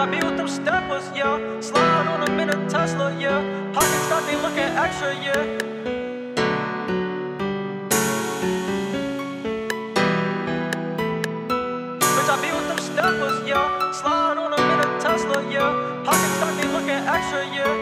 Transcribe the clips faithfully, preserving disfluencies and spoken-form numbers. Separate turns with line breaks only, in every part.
I be with them steppers, yeah. Slide on them in a Tesla, yeah. Pockets got they looking extra, yeah. Bitch, I be with them steppers, yeah. Slide on them in a Tesla, yeah. Pockets got they looking extra, yeah.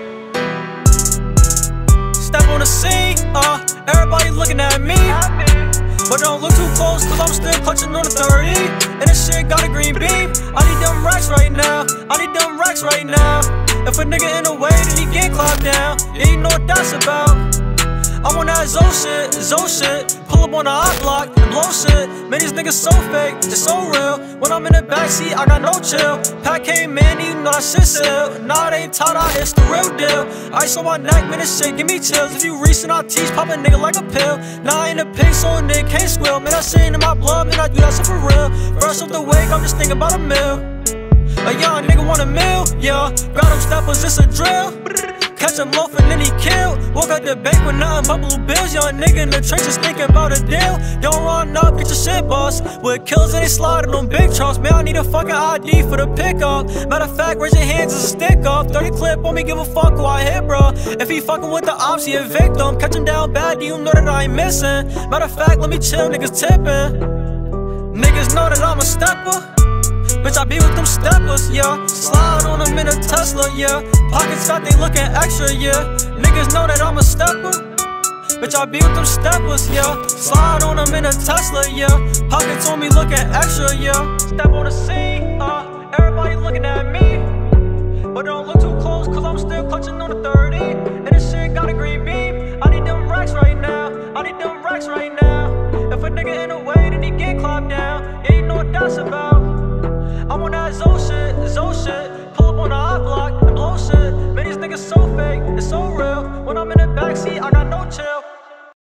Step on the scene, uh, everybody looking at me. But don't look too close, cause I'm still clutching on the thirty. And this shit got a green beam. I need them racks right now. I need them racks right now. If a nigga in the way, then he get clapped down. Yeah, you know what that's about. I'm on that Zo shit, Zo shit. Pull up on the hot block and blow shit. Man, these niggas so fake, they're so real. When I'm in the backseat, I got no chill. Pack came in, you know that shit still. Nah, it ain't tied out, it's the real deal. Ice on my neck, man, this shit give me chills. If you recent, I teach, pop a nigga like a pill. Nah, I ain't a pig, so a nigga can't squeal. Man, that shit in my blood, man, I do that shit for real. First off the wake, I'm just thinking about a meal. A young nigga want a meal, yeah. Grab them steppers, it's a drill. Catch him loafing, then he killed. Woke out the bank with nothing but blue bills. Young nigga in the trenches thinking about a deal. Don't run up, get your shit bust. With kills and they sliding on big trucks. Man, I need a fucking I D for the pickup. Matter of fact, raise your hands as a stick up. thirty clip on me, give a fuck who I hit, bro. If he fucking with the ops, he a victim. Catch him down bad, you know that I ain't missing. Matter of fact, let me chill, niggas tipping. Niggas know that I'm a stepper. Bitch, I be with them steppers, yeah. Slide on them in a Tesla, yeah. Pockets got they looking extra, yeah. Niggas know that I'm a stepper. Bitch, I be with them steppers, yeah. Slide on them in a Tesla, yeah. Pockets on me looking extra, yeah. Step on the scene, uh, everybody looking at me. But don't look too close, cause I'm still clutching on the third.